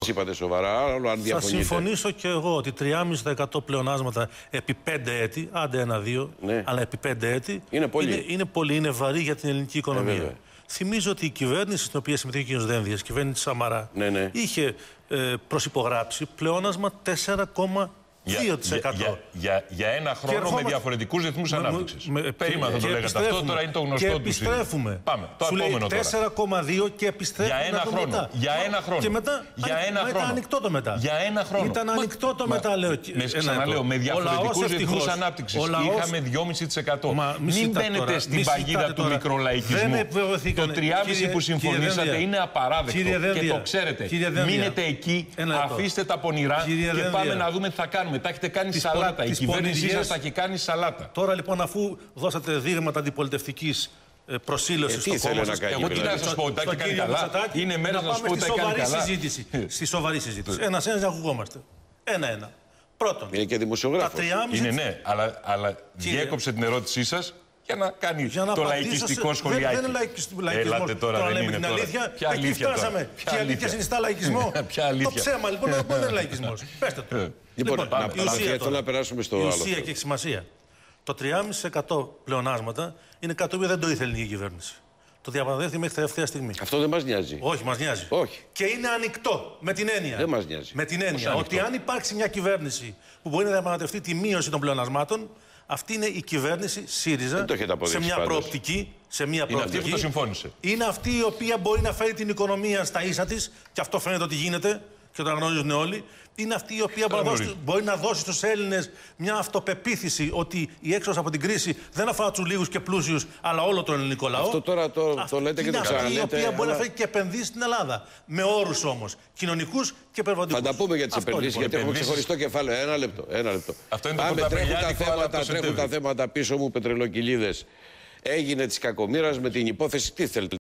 είπατε σοβαρά, άλλο αν διαφωνείτε. Θα συμφωνήσω και εγώ ότι 3,5% πλεονάσματα επί 5 έτη, άντε 1-2, ναι, αλλά επί 5 έτη είναι πολύ. Είναι βαρύ για την ελληνική οικονομία. Θυμίζω ότι η κυβέρνηση στην οποία συμμετείχε ο κ. Δένδιας, η κυβέρνηση Σαμαρά, είχε προσυπογράψει πλεόνασμα 4,2%. Για ένα χρόνο με διαφορετικούς ρυθμούς ανάπτυξης. Περίμενα θα το λέγατε αυτό, τώρα είναι το γνωστό του. Και επιστρέφουμε. Πάμε, το επόμενο τώρα. 4,2 και επιστρέφουμε. Για ένα χρόνο. Για ένα χρόνο. Και μετά ήταν ανοιχτό το μετά. Για ένα χρόνο. Ήταν ανοιχτό το μετά, λέω. Ξαναλέω, με διαφορετικούς ρυθμούς ανάπτυξης. Είχαμε 2,5%. Μην μπαίνετε στην παγίδα του μικρολαϊκισμού. Το 3,5% που συμφωνήσατε είναι απαράδεκτο. Και το ξέρετε. Μείνετε εκεί, αφήστε τα πονηρά και πάμε να δούμε τι θα κάνουμε. Τα έχετε κάνει σαλάτα. Η κυβέρνησή σας τα έχει κάνει σαλάτα. Τώρα λοιπόν, αφού δώσατε δείγματα αντιπολιτευτικής προσήλωσης στο κόμμα σας, εγώ τι να σας πω, τα έχει κάνει καλά. Είναι μέρες να σας πω ότι τα έχει κάνει καλά. Στη σοβαρή συζήτηση. Ένας-ένας να ακουγόμαστε. Ένα-ένα. Πρώτον. Είναι και δημοσιογράφος. Είναι ναι, αλλά διέκοψε την ερώτησή σας για να κάνει το λαϊκιστικό σχολιάκι. Δεν είναι λαϊκισμός. Τώρα λέμε την αλήθεια. Εκεί φτάσαμε. Και η αλήθεια συνιστά λαϊκισμό. Το ψέμα λοιπόν δεν είναι λαϊκισμός. Πέστε το. Λοιπόν, να περάσουμε στο άλλο. Η ουσία και έχει σημασία. Το 3,5% πλεονάσματα είναι κάτι που δεν το ήθελε η ελληνική κυβέρνηση. Το διαπραγματεύτηκε μέχρι τελευταία στιγμή. Αυτό δεν μας νοιάζει. Όχι, μας νοιάζει. Όχι. Και είναι ανοιχτό με την έννοια. Δεν μας νοιάζει. Με την έννοια ότι αν υπάρξει μια κυβέρνηση που μπορεί να διαπραγματευτεί τη μείωση των πλεονασμάτων, αυτή είναι η κυβέρνηση ΣΥΡΙΖΑ σε μια προοπτική. Είναι αυτή που το συμφώνησε. Είναι αυτή η οποία μπορεί να φέρει την οικονομία στα ίσα της, και αυτό φαίνεται ότι γίνεται και το αναγνωρίζουν όλοι. Είναι αυτή η οποία μπορεί να δώσει στους Έλληνες μια αυτοπεποίθηση ότι η έξοδος από την κρίση δεν αφορά τους λίγους και πλούσιους, αλλά όλο τον ελληνικό λαό. Αυτό τώρα το λέτε και το ξαναλέτε. Είναι αυτή η οποία μπορεί να φέρει και επενδύσει στην Ελλάδα. Με όρους όμως κοινωνικούς και περιβαλλοντικούς. Θα τα πούμε για τις επενδύσεις, γιατί έχουμε ξεχωριστό κεφάλαιο. Ένα λεπτό. Αυτό είναι το τρέχουν τα θέματα πίσω μου, πετρελοκυλίδες. Έγινε της κακομοίρας με την υπόθεση. Τι θέλετε.